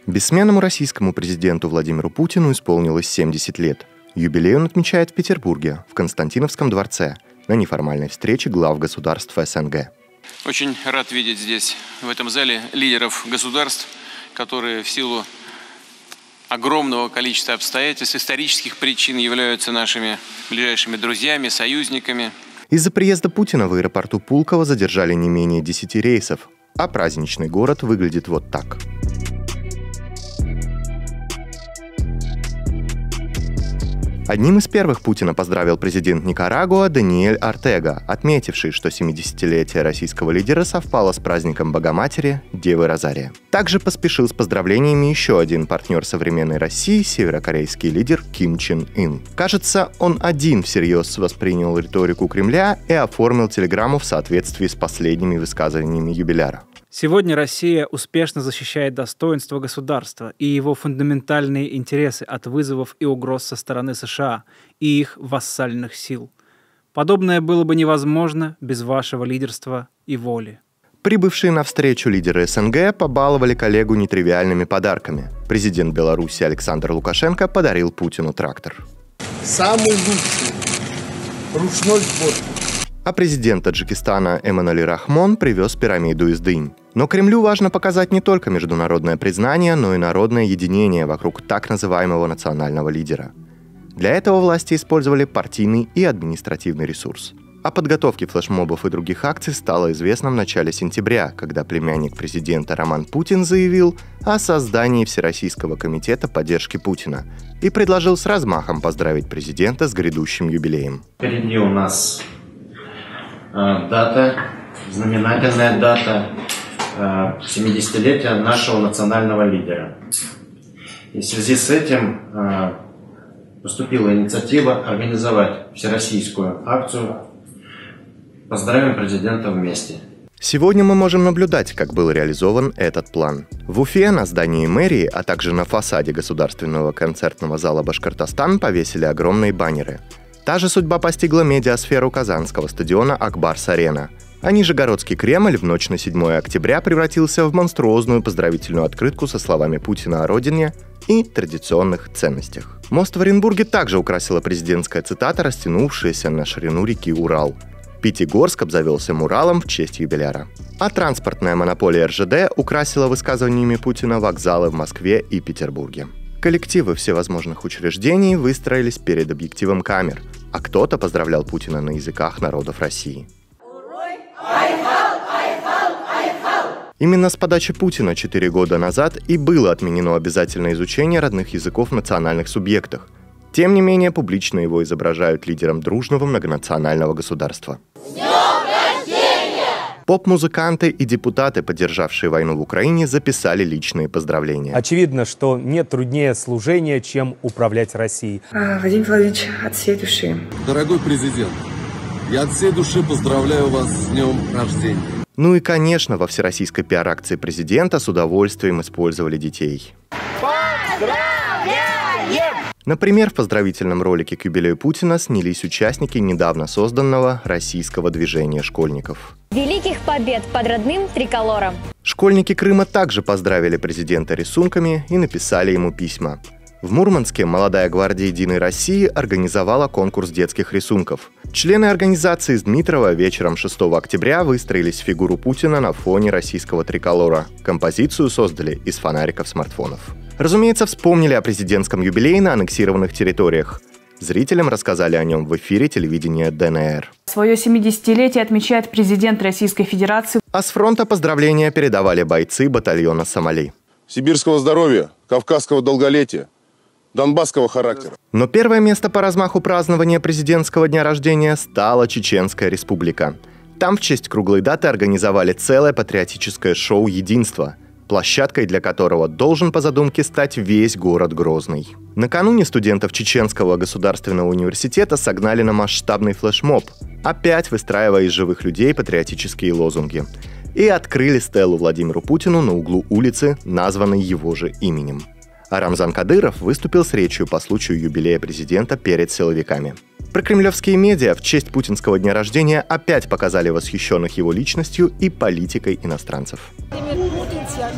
Бессменному российскому президенту Владимиру Путину исполнилось 70 лет. Юбилей он отмечает в Петербурге, в Константиновском дворце, на неформальной встрече глав государств СНГ. Очень рад видеть здесь, в этом зале, лидеров государств, которые в силу огромного количества обстоятельств, исторических причин являются нашими ближайшими друзьями, союзниками. Из-за приезда Путина в аэропорту Пулково задержали не менее 10 рейсов, а праздничный город выглядит вот так. Одним из первых Путина поздравил президент Никарагуа Даниэль Ортега, отметивший, что 70-летие российского лидера совпало с праздником Богоматери Девы Розария. Также поспешил с поздравлениями еще один партнер современной России, северокорейский лидер Ким Чен Ын. Кажется, он один всерьез воспринял риторику Кремля и оформил телеграмму в соответствии с последними высказываниями юбиляра. Сегодня Россия успешно защищает достоинство государства и его фундаментальные интересы от вызовов и угроз со стороны США и их вассальных сил. Подобное было бы невозможно без вашего лидерства и воли. Прибывшие на встречу лидеры СНГ побаловали коллегу нетривиальными подарками. Президент Беларуси Александр Лукашенко подарил Путину трактор. Самый лучший ручной спорт. А президент Таджикистана Эмомали Рахмон привез пирамиду из дынь. Но Кремлю важно показать не только международное признание, но и народное единение вокруг так называемого национального лидера. Для этого власти использовали партийный и административный ресурс. О подготовке флешмобов и других акций стало известно в начале сентября, когда племянник президента Роман Путин заявил о создании Всероссийского комитета поддержки Путина и предложил с размахом поздравить президента с грядущим юбилеем. Впереди у нас дата, знаменательная дата 70-летия нашего национального лидера. И в связи с этим поступила инициатива организовать всероссийскую акцию «Поздравим президента вместе». Сегодня мы можем наблюдать, как был реализован этот план. В Уфе на здании мэрии, а также на фасаде Государственного концертного зала «Башкортостан» повесили огромные баннеры. Та же судьба постигла медиасферу казанского стадиона «Акбарс-Арена». А Нижегородский Кремль в ночь на 7 октября превратился в монструозную поздравительную открытку со словами Путина о родине и традиционных ценностях. Мост в Оренбурге также украсила президентская цитата, растянувшаяся на ширину реки Урал. Пятигорск обзавелся муралом в честь юбиляра. А транспортная монополия РЖД украсила высказываниями Путина вокзалы в Москве и Петербурге. Коллективы всевозможных учреждений выстроились перед объективом камер, а кто-то поздравлял Путина на языках народов России. Именно с подачи Путина 4 года назад и было отменено обязательное изучение родных языков в национальных субъектах. Тем не менее, публично его изображают лидером дружного многонационального государства. Поп-музыканты и депутаты, поддержавшие войну в Украине, записали личные поздравления. Очевидно, что нет труднее служения, чем управлять Россией. Владимир Владимирович, от всей души. Дорогой президент, я от всей души поздравляю вас с днем рождения. Ну и, конечно, во всероссийской пиар-акции президента с удовольствием использовали детей. Например, в поздравительном ролике к юбилею Путина снялись участники недавно созданного российского движения школьников. Великих побед под родным триколором! Школьники Крыма также поздравили президента рисунками и написали ему письма. В Мурманске молодая гвардия «Единой России» организовала конкурс детских рисунков. Члены организации из Дмитрова вечером 6 октября выстроились в фигуру Путина на фоне российского триколора. Композицию создали из фонариков смартфонов. Разумеется, вспомнили о президентском юбилее на аннексированных территориях. Зрителям рассказали о нем в эфире телевидения ДНР. Свое 70-летие отмечает президент Российской Федерации. А с фронта поздравления передавали бойцы батальона «Сомали». Сибирского здоровья, кавказского долголетия, донбасского характера. Но первое место по размаху празднования президентского дня рождения стала Чеченская Республика. Там в честь круглой даты организовали целое патриотическое шоу «Единство», площадкой для которого должен по задумке стать весь город Грозный. Накануне студентов Чеченского государственного университета согнали на масштабный флешмоб, опять выстраивая из живых людей патриотические лозунги, и открыли стелу Владимиру Путину на углу улицы, названной его же именем. А Рамзан Кадыров выступил с речью по случаю юбилея президента перед силовиками. Прокремлевские медиа в честь путинского дня рождения опять показали восхищенных его личностью и политикой иностранцев.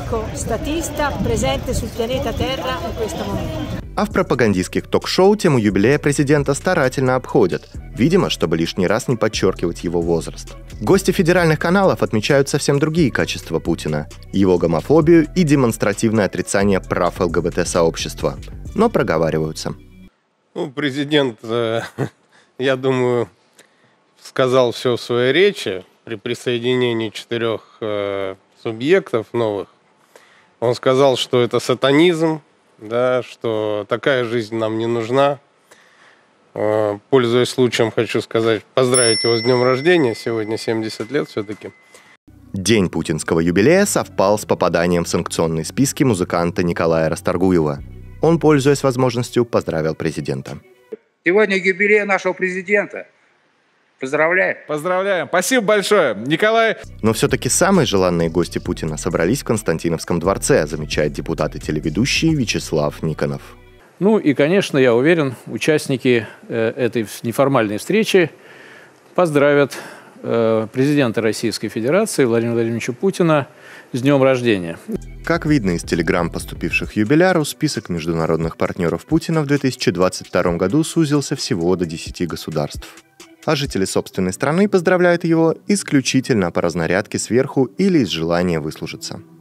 l'unico statista presente sul pianeta Terra in questo momento. А в пропагандистских ток-шоу тему юбилея президента старательно обходят, видимо, чтобы лишний раз не подчеркивать его возраст. Гости федеральных каналов отмечают совсем другие качества Путина – его гомофобию и демонстративное отрицание прав ЛГБТ-сообщества. Но проговариваются. Президент, я думаю, сказал все в своей речи при присоединении 4 субъектов новых. Он сказал, что это сатанизм, да, что такая жизнь нам не нужна. Пользуясь случаем, хочу сказать, поздравить его с днем рождения. Сегодня 70 лет все-таки. День путинского юбилея совпал с попаданием в санкционные списки музыканта Николая Расторгуева. Он, пользуясь возможностью, поздравил президента. Сегодня юбилей нашего президента. Поздравляем. Поздравляем. Спасибо большое, Николай. Но все-таки самые желанные гости Путина собрались в Константиновском дворце, замечает депутат и телеведущий Вячеслав Никонов. Ну и, конечно, я уверен, участники этой неформальной встречи поздравят президента Российской Федерации Владимира Владимировича Путина с днем рождения. Как видно из телеграмм, поступивших юбиляру, список международных партнеров Путина в 2022 году сузился всего до 10 государств. А жители собственной страны поздравляют его исключительно по разнарядке сверху или из желания выслужиться.